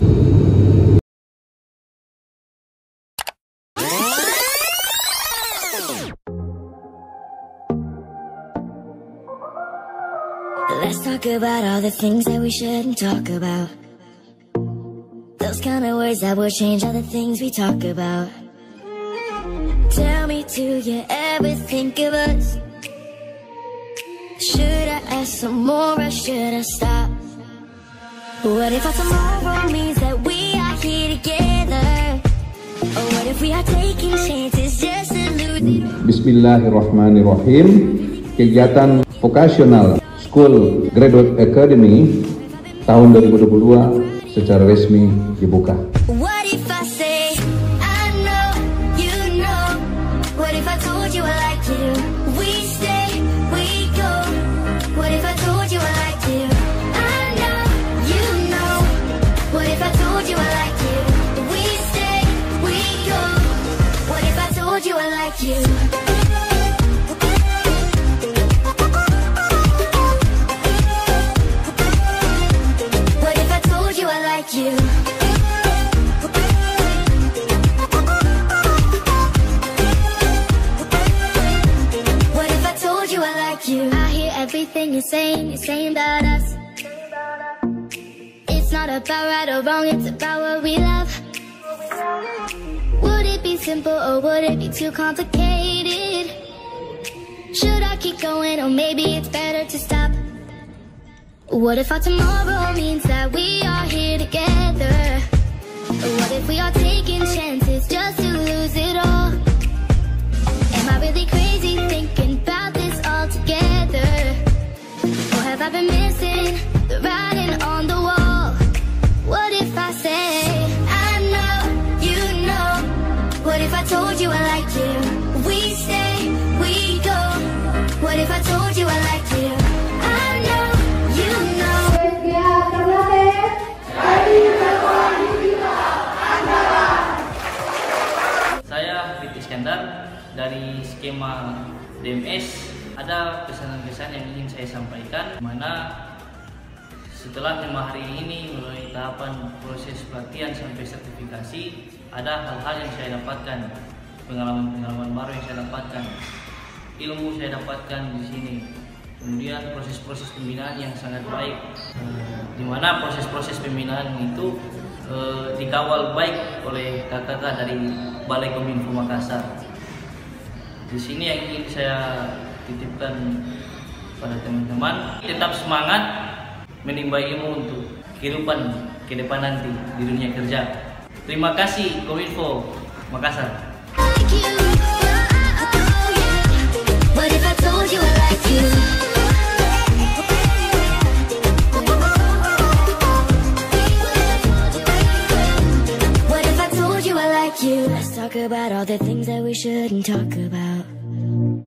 Let's talk about all the things that we shouldn't talk about. Those kind of words that will change all the things we talk about. Tell me, do you ever think of us? Should I ask some more or should I stop? What if our tomorrow means that we are here together? Or what if we are taking chances just to lose it? Bismillahirrahmanirrahim. Kegiatan vokasional School Graduate Academy tahun 2022 secara resmi dibuka. What if I say I know, you know? What if I told you I like you? We stay, we go. What if I told you I like you? I know, you know. What if I told you I like you? We stay, we go. What if I told you I like you? You. What if I told you I like you? I hear everything you're saying about us. It's not about right or wrong, it's about what we love. Would it be simple or would it be too complicated? Should I keep going or maybe it's better to stop? What if our tomorrow means that we are here together? What if we are taking chances just to lose it all? Am I really crazy thinking about this all together? Or have I been missing the writing on the wall? What if I say, I know, you know? What if I told you I like you? We stay, we go. What if I told you I like you? Saya Fitri Iskandar dari skema DMS. Ada pesan-pesan yang ingin saya sampaikan, mana setelah 5 hari ini melalui tahapan proses pelatihan sampai sertifikasi, ada hal-hal yang saya dapatkan, pengalaman-pengalaman baru yang saya dapatkan, ilmu saya dapatkan di sini. Kemudian proses-proses pembinaan yang sangat baik, di mana proses-proses pembinaan itu dikawal baik oleh kakak-kakak dari Balai Kominfo Makassar. Di sini yang ingin saya titipkan pada teman-teman, tetap semangat menimba ilmu untuk kehidupan ke depan nanti di dunia kerja. Terima kasih Kominfo Makassar. Let's talk about all the things that we shouldn't talk about.